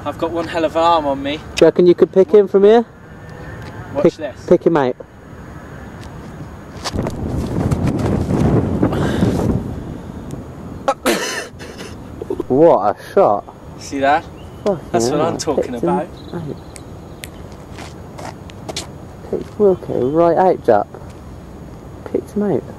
I've got one hell of an arm on me. Do you reckon you could pick him from here? Watch this. Pick him out. What a shot. See that? That's what I'm talking about. Picked Wilco right out, Jupp. Picked him out.